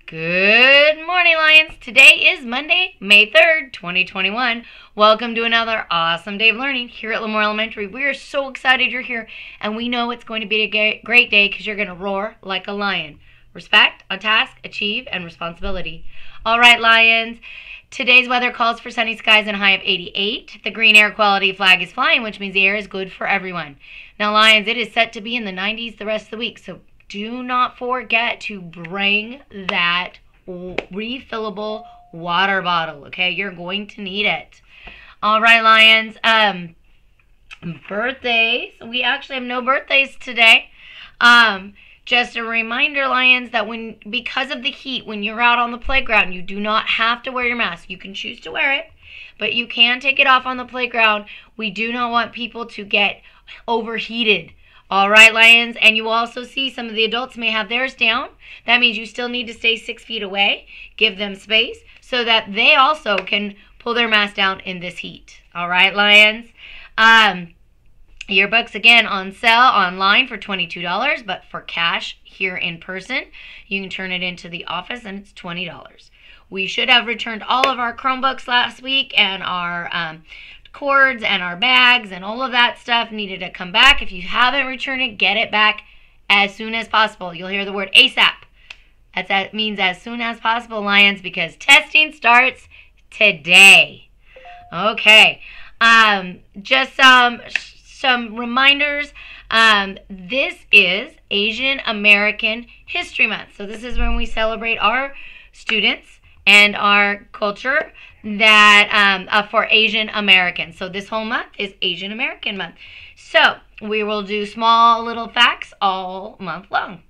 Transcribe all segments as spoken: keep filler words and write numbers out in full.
Good morning, Lions. Today is Monday, May third, twenty twenty-one. Welcome to another awesome day of learning here at Lemoore Elementary. We are so excited you're here, and we know it's going to be a great day because you're going to roar like a lion. Respect, on task, achieve, and responsibility. All right, Lions. Today's weather calls for sunny skies and a high of eighty-eight. The green air quality flag is flying, which means the air is good for everyone. Now, Lions, it is set to be in the nineties the rest of the week, so do not forget to bring that refillable water bottle, okay? You're going to need it. All right, Lions. Um, birthdays. We actually have no birthdays today. Um, just a reminder, Lions, that when because of the heat, when you're out on the playground, you do not have to wear your mask. You can choose to wear it, but you can take it off on the playground. We do not want people to get overheated. All right, Lions, and you also see some of the adults may have theirs down. That means you still need to stay six feet away. Give them space so that they also can pull their mask down in this heat. All right, Lions. Um, yearbooks, again, on sale online for twenty-two dollars, but for cash here in person, you can turn it into the office, and it's twenty dollars. We should have returned all of our Chromebooks last week, and our um, cords and our bags and all of that stuff needed to come back. If you haven't returned it, get it back as soon as possible. You'll hear the word ASAP. That's, that means as soon as possible, Lions, because testing starts today. Okay. Um, just some, some reminders. Um, this is Asian American History Month. So this is when we celebrate our students and our culture that um, uh, for Asian Americans. So this whole month is Asian American Month. So we will do small little facts all month long.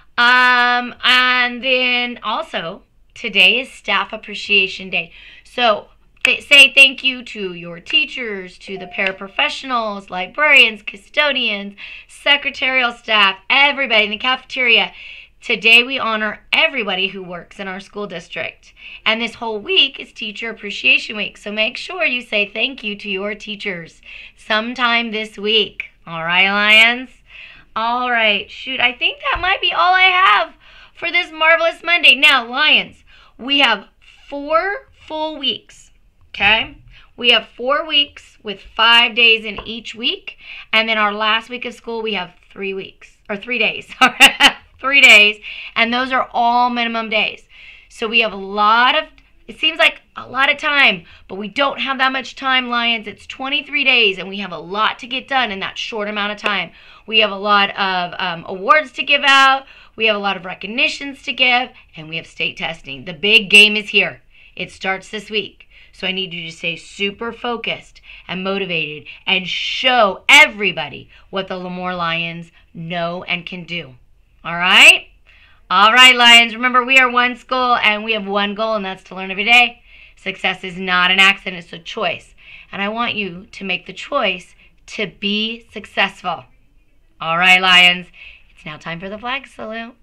Um, and then also today is Staff Appreciation Day. So th- say thank you to your teachers, to the paraprofessionals, librarians, custodians, secretarial staff, everybody in the cafeteria. Today we honor everybody who works in our school district. And this whole week is Teacher Appreciation Week. So make sure you say thank you to your teachers sometime this week. All right, Lions? All right. Shoot, I think that might be all I have for this marvelous Monday. Now, Lions, we have four full weeks, okay? We have four weeks with five days in each week. And then our last week of school, we have three weeks, or three days. All right. Three days, and those are all minimum days. So we have a lot of, it seems like a lot of time, but we don't have that much time, Lions. It's twenty-three days, and we have a lot to get done in that short amount of time. We have a lot of um, awards to give out. We have a lot of recognitions to give, and we have state testing. The big game is here. It starts this week. So I need you to stay super focused and motivated and show everybody what the Lemoore Lions know and can do. All right? All right, Lions. Remember, we are one school, and we have one goal, and that's to learn every day. Success is not an accident. It's a choice. And I want you to make the choice to be successful. All right, Lions. It's now time for the flag salute.